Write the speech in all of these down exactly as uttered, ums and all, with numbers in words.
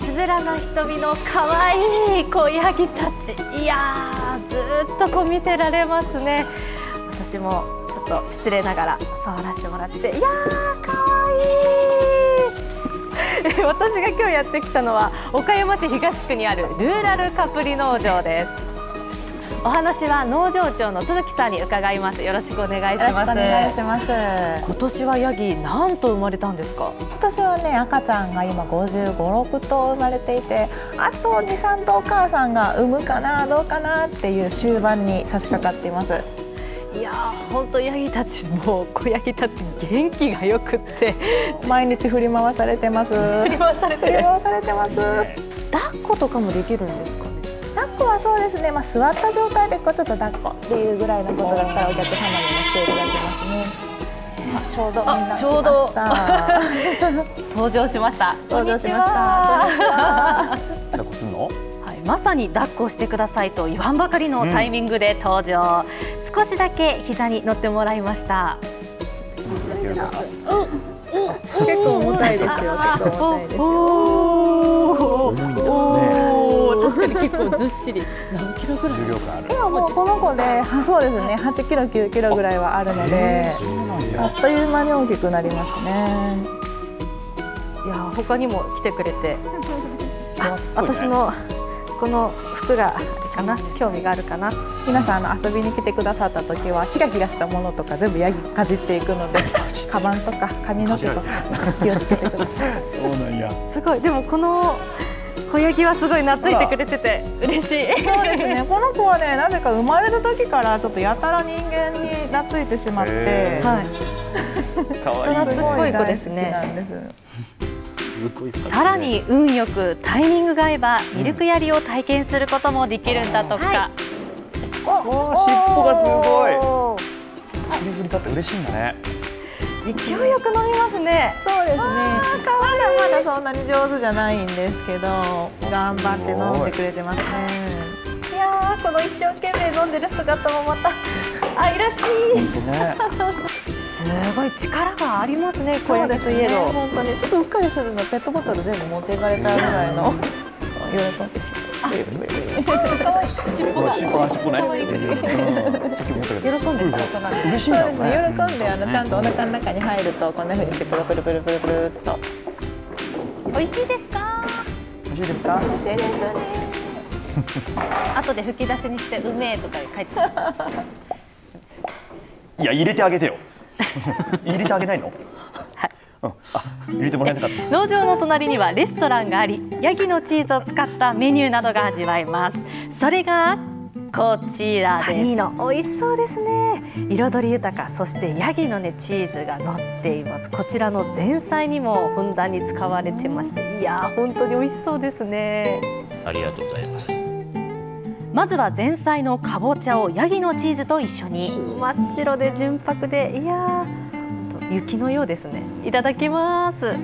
つぶらな瞳の可愛い子ヤギたち、いやーずーっとこう見てられますね。私もちょっと失礼ながら触らせてもらって、いやー可愛い私が今日やってきたのは岡山市東区にあるルーラルカプリ農場です。お話は農場長の鈴木さんに伺います。よろしくお願いします。 よろしくお願いします。 今年はヤギ何頭生まれたんですか？ 今年はね、赤ちゃんが今ごじゅうご、ろくとう生まれていて、あとに、さんとうお母さんが産むかなどうかなっていう終盤に差し掛かっています。 いやー本当ヤギたちも子ヤギたち元気がよくって毎日振り回されてます。 振り回されて振り回されてます。 抱っことかもできるんですかね？ 抱っこはそうですね、まあ、座った状態でこうちょっと抱っこっていうぐらいのことだったらお客様にもしていただけますね。あ、ちょうどみんな来ました。 登場しました。 登場しました。 抱っこするの？ はい、まさに抱っこしてくださいと言わんばかりのタイミングで登場、うん、少しだけ膝に乗ってもらいました。 結構重たいですよ。結構重たいですよ。 重いんだよね。 確かに結構ずっしり何キロぐらい？ 重量感ある。 今もうこの子で、あ、そうですね、はちキロきゅうキロぐらいはあるので、あっという間に大きくなりますね。 いや他にも来てくれて、あ、私のこの服がかな、興味があるかな。 皆さんあの遊びに来てくださった時はひらひらしたものとか全部ヤギかじっていくので、カバンとか髪の毛とか気をつけてください。 そうなんや。 すごい。でもこの子ヤギはすごい懐いてくれてて嬉しい。 そうですね。この子はね、なぜか生まれた時からちょっとやたら人間に懐いてしまって、 はい。 可愛い。 人懐っこい子ですね。さらに運よくタイミングが合えばミルクやりを体験することもできるんだとか。はい、 お、尻尾がすごい。フリフリだって嬉しいんだね。 勢いよく飲みますね。 そうですね。まだまだそんなに上手じゃないんですけど、頑張って飲んでくれてますね。 いやー、この一生懸命飲んでる姿もまた愛らしい。すごい力がありますね。子ヤギといえど、 本当にちょっとうっかりするのペットボトル全部持っていかれちゃうぐらいの喜んでしまう。 尻尾が、 尻尾が尻尾ね。 喜んでるかな。 嬉しいんだね。 喜んであのちゃんとお腹の中に入るとこんな風に尻尾がプルプルプルプルっと。 美味しいですか？ 美味しいですか？美味しいですね。 後で吹き出しにしてうめえとか書いて。 いや入れてあげてよ。入れてあげないの？ はい。 うん、あ、入れてもらえなかった。 農場の隣にはレストランがあり、ヤギのチーズを使ったメニューなどが味わえます。それがこちらです。パニーノ、美味しそうですね。彩り豊か、そしてヤギのねチーズが乗っています。こちらの前菜にもふんだんに使われてまして、いやー本当に美味しそうですね。 ありがとうございます。 まずは前菜のかぼちゃをヤギのチーズと一緒に。真っ白で純白で、いやー雪のようですね。いただきます。うん、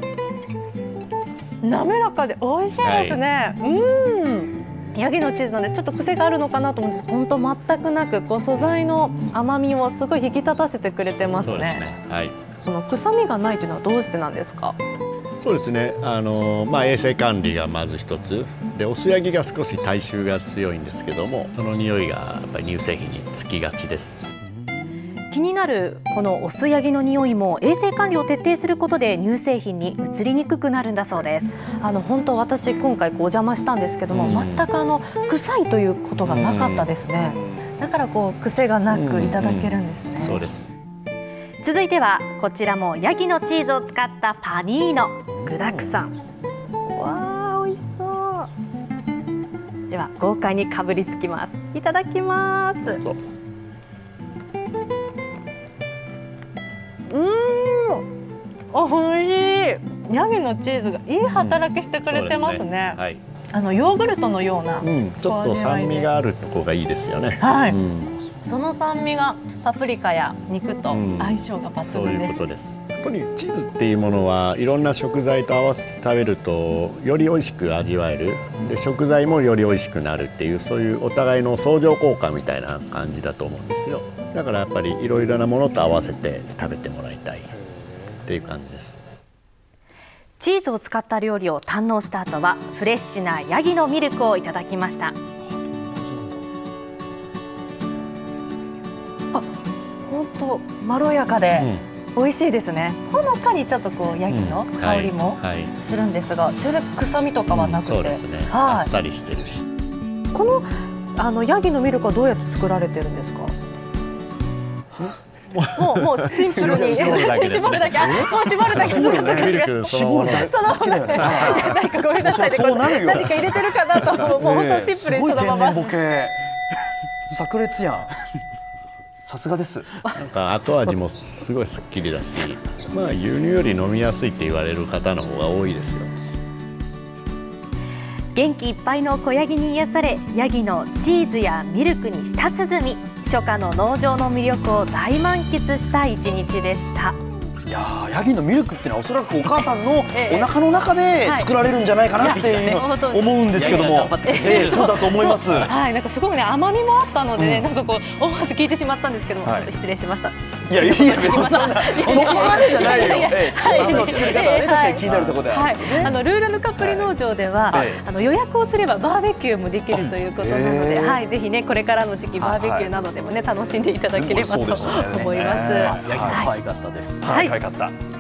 滑らかで美味しいですね。はい、うん。ヤギのチーズなんでちょっと癖があるのかなと思うんですけど、本当全くなく、こう素材の甘みをすごい引き立たせてくれてますね。 そうですね。はい。 この臭みがないというのはどうしてなんですか？ そうですね。あのまあ衛生管理がまず一つで、オスヤギが少し体臭が強いんですけども、その匂いがやっぱり乳製品につきがちです。 気になるこのオスヤギの匂いも衛生管理を徹底することで乳製品に移りにくくなるんだそうです。あの本当私今回こうお邪魔したんですけども、うん、全くあの臭いということがなかったですね。うん、だからこう癖がなくいただけるんですね。うんうん、 そうです。 続いてはこちらもヤギのチーズを使ったパニーノ、具だくさん。わあ美味しそう。では豪快にかぶりつきます。いただきます。うん、おいしい。ヤギのチーズがいい働きしてくれてますね。うん、ね、はい、あのヨーグルトのような、 うん、ちょっと酸味があるとこがいいですよね。 はい。 うん、 その酸味がパプリカや肉と相性が抜群です。 そういうことです。やっぱりチーズっていうものはいろんな食材と合わせて食べるとより美味しく味わえる。で食材もより美味しくなるっていう、そういうお互いの相乗効果みたいな感じだと思うんですよ。だからやっぱりいろいろなものと合わせて食べてもらいたいっていう感じです。 チーズを使った料理を堪能した後はフレッシュなヤギのミルクをいただきました。あ、本当まろやかで美味しいですね。ほのかにちょっとこうヤギの香りもするんですが、全然臭みとかはなくて、 そうですね、 はい、 あっさりしてるし。 このあのヤギのミルクはどうやって作られてるんですか？もうもうシンプルに絞るだけですね。 絞るだけ、もう絞るだけ。 そうですね、ミルクそのもの。 そのまま。なんかごめんなさいね。何か入れてるかなと思う。もう本当シンプルにそのまま。 ボケ。炸裂やん。さすがです。 なんか後味もすごいすっきりだし、まあ輸入より飲みやすいって言われる方の方が多いですよ。 元気いっぱいの子ヤギに癒され、ヤギのチーズやミルクに舌鼓、初夏の農場の魅力を大満喫した一日でした。 いやー、ヤギのミルクっていうのはおそらくお母さんのお腹の中で作られるんじゃないかなっていうの思うんですけども、ええ、そうだと思います。 はい、なんかすごくね甘みもあったのでね、なんかこう思わず聞いてしまったんですけども、ちょっと失礼しました。 いやいや、別にそんなそこまでじゃないよ。チーズの作り方はね、確かに気になるところであるんですね。 あのルーラヌカプリ農場ではあの予約をすればバーベキューもできるということなので、はい、ぜひねこれからの時期バーベキューなどでもね楽しんでいただければと思います。 ヤギ可愛かったです。 はい、 可愛かった。